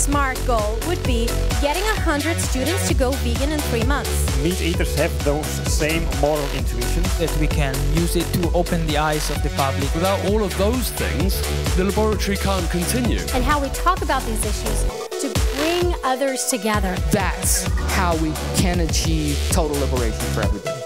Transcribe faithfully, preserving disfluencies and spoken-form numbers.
SMART goal would be getting one hundred students to go vegan in three months. Meat eaters have those same moral intuitions. That we can use it to open the eyes of the public. Without all of those things, the laboratory can't continue. And how we talk about these issues to bring others together. That's how we can achieve total liberation for everybody.